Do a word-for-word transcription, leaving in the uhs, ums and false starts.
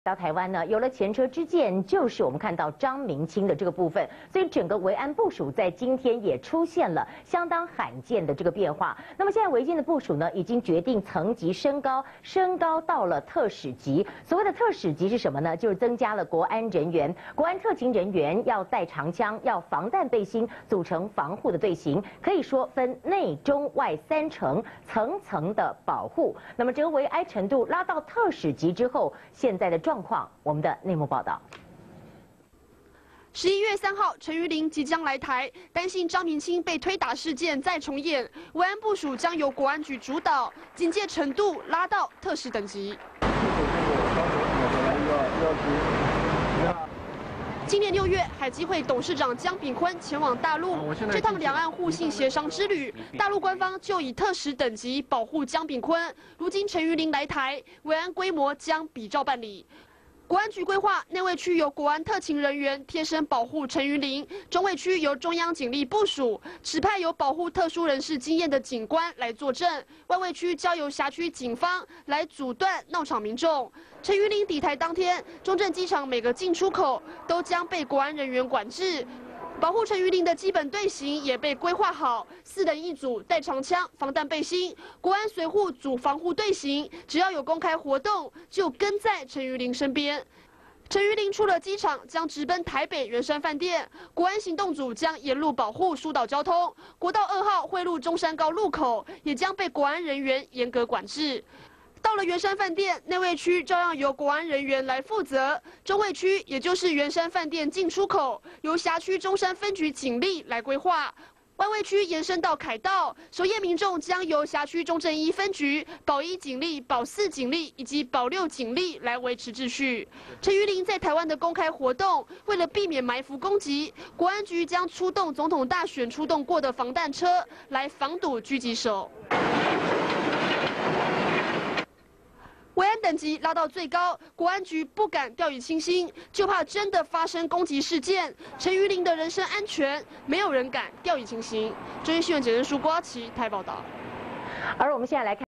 到台湾呢，有了前车之鉴，就是我们看到张明清的这个部分，所以整个维安部署在今天也出现了相当罕见的这个变化。那么现在维金的部署呢，已经决定层级升高，升高到了特使级。所谓的特使级是什么呢？就是增加了国安人员、国安特勤人员要带长枪、要防弹背心，组成防护的队形，可以说分内中外三层，层层的保护。那么这个维安程度拉到特使级之后，现在的状状况，我们的内幕报道。 十一月三号，陈玉玲即将来台，担心张明清被推打事件再重演，维安部署将由国安局主导，警戒程度拉到特使等级。今年六月，海基会董事长江炳坤前往大陆，这趟两岸互信协商之旅，大陆官方就以特使等级保护江炳坤。如今陈玉玲来台，维安规模将比照办理。国安局规划内卫区由国安特勤人员贴身保护陈玉玲，中卫区由中央警力部署，指派有保护特殊人士经验的警官来坐镇，外卫区交由辖区警方来阻断闹场民众。陈玉玲抵台当天，中正机场每个进出口都将被国安人员管制。保护陈玉玲的基本队形也被规划好，四人一组，带长枪、防弹背心，国安随护组防护队形，只要有公开活动，就跟在陈玉玲身边。陈玉玲出了机场，将直奔台北圆山饭店，国安行动组将沿路保护疏导交通。国道二号汇入中山高路口，也将被国安人员严格管制。到了圆山饭店，内卫区照样由国安人员来负责，中卫区也就是圆山饭店进出口，由辖区中山分局警力来规划。外卫区延伸到凯道，守夜民众将由辖区中正一分局、保一警力、保四警力以及保六警力来维持秩序。陈玉玲在台湾的公开活动，为了避免埋伏攻击，国安局将出动总统大选出动过的防弹车来防堵狙击手。维安等级拉到最高，国安局不敢掉以轻心，就怕真的发生攻击事件。陈玉玲的人身安全，没有人敢掉以轻心。中央新闻简讯书郭奇台报道。 而我们现在来看。